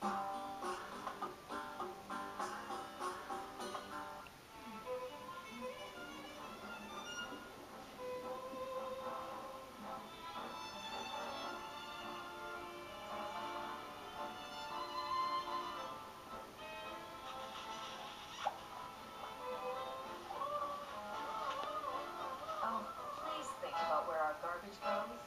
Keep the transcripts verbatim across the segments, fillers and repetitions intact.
Oh, please think about where our garbage goes.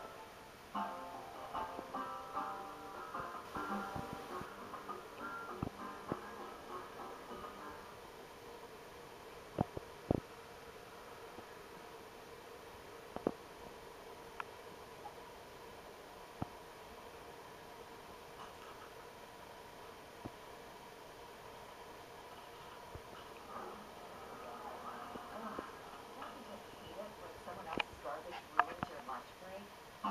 Ugh, don't you just hate it when someone else's garbage ruins your lunch break?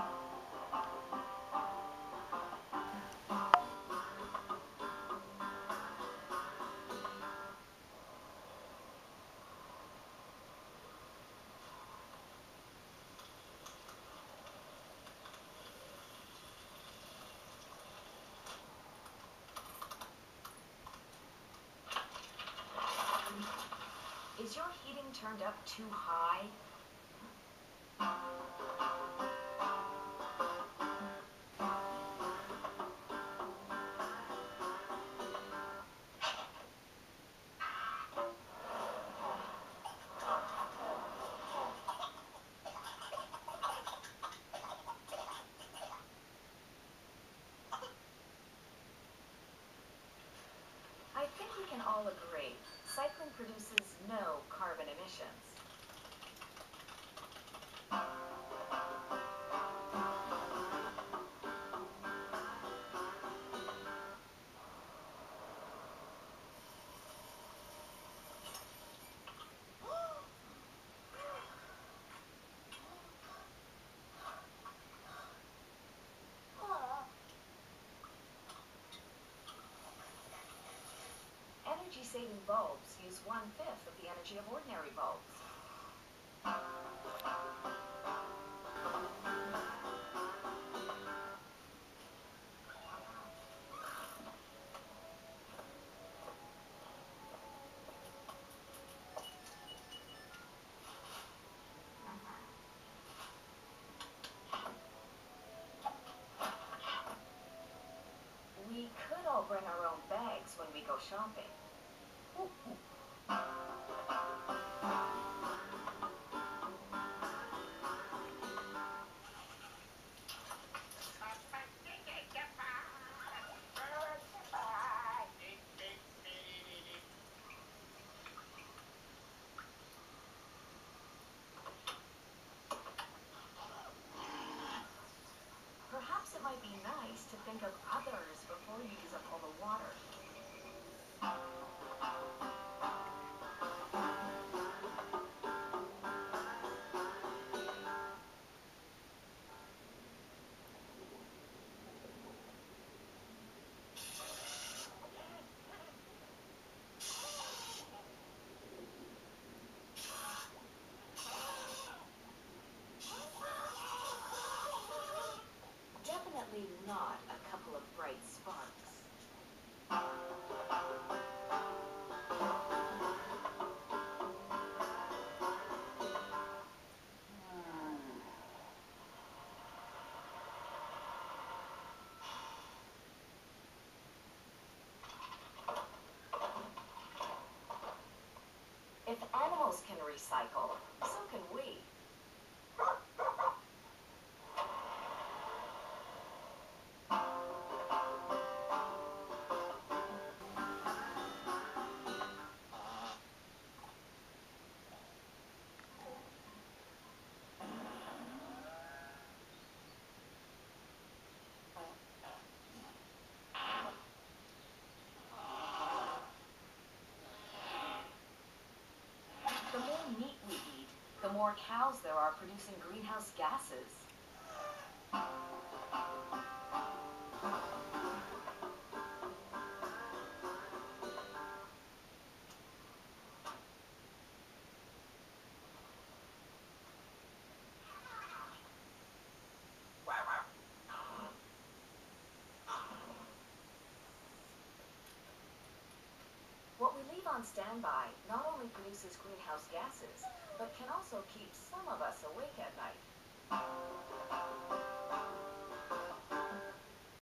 Is your heating turned up too high? I think we can all agree, cycling produces no carbon emissions. Energy-saving bulbs use one-fifth of the energy of ordinary bulbs. We could all bring our own bags when we go shopping. Perhaps it might be nice to think of others before you use up all the water. Definitely not a couple of bright sparks. If animals can recycle, so can we. The more meat we eat, the more cows there are producing greenhouse gases. Being on standby not only produces greenhouse gases, but can also keep some of us awake at